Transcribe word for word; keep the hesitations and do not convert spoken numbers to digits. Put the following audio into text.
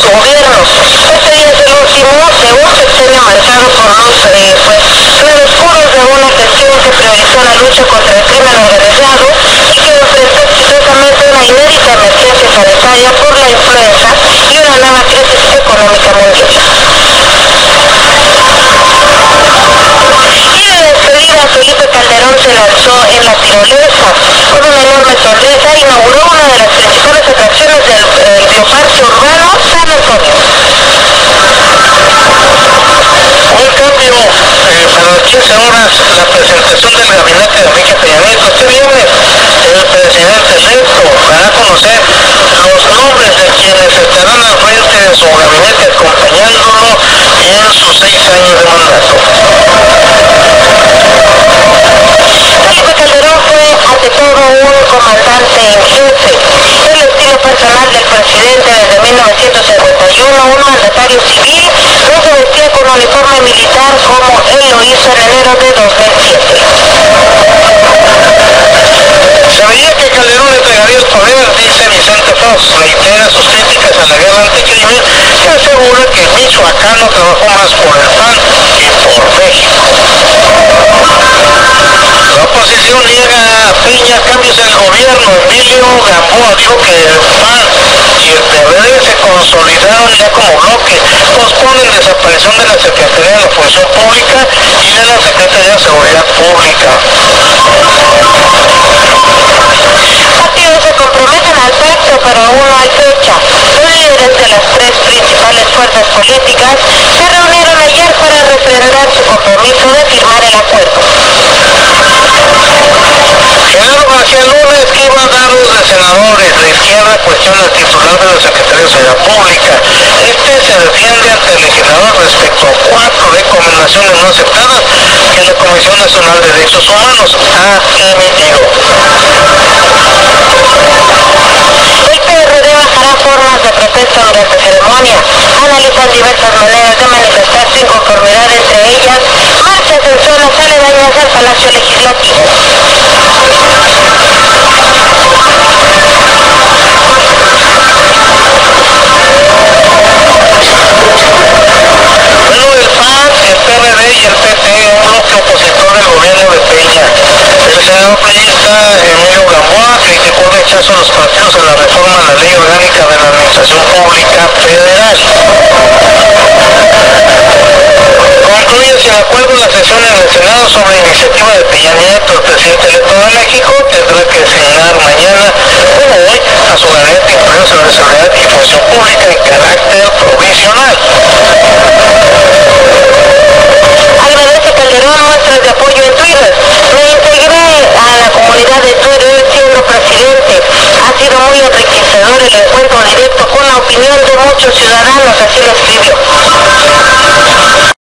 gobiernos. Este día es el último de un sexenio marcado por los eh, pues, claroscuros de una gestión que priorizó la lucha contra el crimen organizado y que enfrentó exitosamente una inédita emergencia sanitaria por la influenza y una nueva crisis económica mundial. Y de despedida, Felipe Calderón se lanzó en la tirolesa. Con una enorme sonrisa inauguró una de las principales atracciones del eh, bioparque urbano San Antonio. Un cambio eh, para las quince horas, la presentación del gabinete de Enrique Peña Nieto. Este viernes el presidente electo dará a conocer los nombres de quienes estarán al frente de su gabinete acompañándolo en sus seis años de mandato. Felipe Calderón fue ante todo un comandante en jefe. El estilo personal del presidente desde mil novecientos cincuenta y uno, un mandatario civil, no se vestía con uniforme militar como él lo hizo en enero de dos mil siete. Se veía que Calderón entregaría el poder, dice Vicente Fox, reitera sus críticas a la guerra anticrimen y asegura que el michoacano trabajó más por el P A N que por México. La oposición niega a Peña cambios en el gobierno. Emilio Gamboa dijo que el P A N y el P R D se consolidaron ya como bloque, posponen desaparición de la Secretaría de la Función Pública y de la Secretaría de Seguridad Pública. Partidos se comprometen al pacto, pero aún no hay fecha. Los líderes de las tres principales fuerzas políticas se reunieron ayer para refrendar su compromiso de firmar el acuerdo. Genaro García Luna esquiva dardos de senadores. La izquierda cuestiona al titular de la Secretaría de Seguridad Pública. Este se defiende ante el legislador respecto a cuatro recomendaciones no aceptadas que la Comisión Nacional de Derechos Humanos ha emitido. El P R D bajará formas de protesta durante ceremonia. Analizan diversas maneras de manifestar su inconformidad, entre ellas marchas en zonas aledañas al Palacio Legislativo. Bueno, el P A N, el P R D y el P T, un bloque opositor del gobierno de Peña. El senador peñista Emilio Gamboa criticó el rechazo de los partidos a la reforma a la Ley Orgánica de la Administración Pública Federal. Concluye sin acuerdo la sesión en el Senado sobre iniciativa de Peña Nieto. El presidente electo de México tendrá que designar mañana, como hoy, a su gabinete interior sobre seguridad y función pública en carácter provisional. Agradece Calderón muestras de apoyo en Twitter. Me integré a la comunidad de Twitter siendo presidente. Ha sido muy enriquecedor el encuentro directo con la opinión de muchos ciudadanos, así lo escribió.